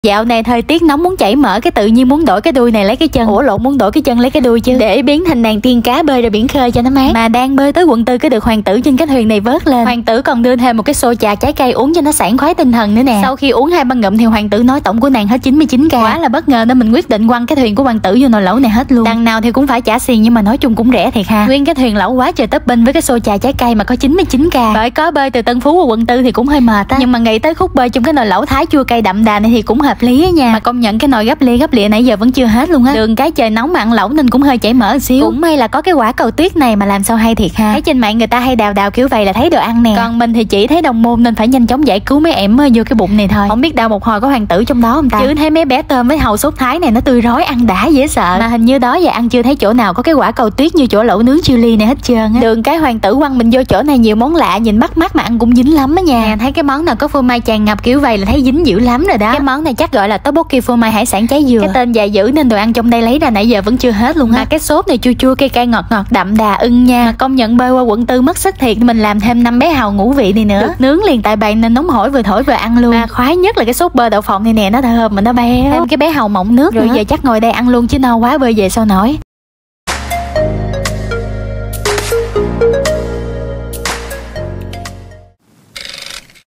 Dạo này thời tiết nóng muốn chảy mỡ, cái tự nhiên muốn đổi cái đuôi này lấy cái chân. Ủa lộn, muốn đổi cái chân lấy cái đuôi chứ, để biến thành nàng tiên cá bơi ra biển khơi cho nó mát. Mà đang bơi tới quận 4 cái được hoàng tử trên cái thuyền này vớt lên. Hoàng tử còn đưa thêm một cái xô trà trái cây uống cho nó sảng khoái tinh thần nữa nè. Sau khi uống 2-3 ngụm thì hoàng tử nói tổng của nàng hết 99k. Quá là bất ngờ nên mình quyết định quăng cái thuyền của hoàng tử vô nồi lẩu này hết luôn. Đằng nào thì cũng phải trả tiền nhưng mà nói chung cũng rẻ thiệt ha. Nguyên cái thuyền lẩu quá trời topping với cái xô trà trái cây mà có 99k. Bởi có bơi từ Tân Phú qua quận 4 thì cũng hơi mệt á. Nhưng mà nghĩ tới khúc bơi trong cái nồi lẩu thái chua cay đậm đà này thì cũng hợp lý á nha. Mà công nhận cái nồi gấp lịa nãy giờ vẫn chưa hết luôn á. Đường cái trời nóng mà ăn lẩu nên cũng hơi chảy mỡ một xíu. Cũng may là có cái quả cầu tuyết này mà làm sao hay thiệt ha. Thấy trên mạng người ta hay đào kiểu vậy là thấy đồ ăn nè. Còn mình thì chỉ thấy đồng môn nên phải nhanh chóng giải cứu mấy em vô cái bụng này thôi. Không biết đâu một hồi có hoàng tử trong đó không ta. Chứ thấy mấy bé tôm với hàu sốt thái này nó tươi rói ăn đã dễ sợ. Mà hình như đó giờ ăn chưa thấy chỗ nào có cái quả cầu tuyết như chỗ lẩu nướng chili này hết trơn á. Đường cái hoàng tử quăng mình vô chỗ này nhiều món lạ nhìn bắt mắt mà ăn cũng dính lắm á nha. Thấy cái món nào có phô mai tràn ngập kiểu vậy là thấy dính dữ lắm rồi đó. Cái món này chắc gọi là tteokbokki phô mai hải sản trái dừa. Cái tên dài dữ nên đồ ăn trong đây lấy ra nãy giờ vẫn chưa hết luôn á. Mà cái sốt này chua chua cay cay ngọt ngọt đậm đà ưng nha. Mà công nhận bơi qua quận 4 mất sức thiệt, mình làm thêm 5 bé hàu ngũ vị này nữa. Được nướng liền tại bàn nên nóng hổi vừa thổi vừa ăn luôn. Mà khoái nhất là cái sốt bơ đậu phộng này nè, nó thơm mà nó béo. Thêm cái bé hàu mọng nước rồi nữa. Giờ chắc ngồi đây ăn luôn chứ no quá bơi về sao nổi.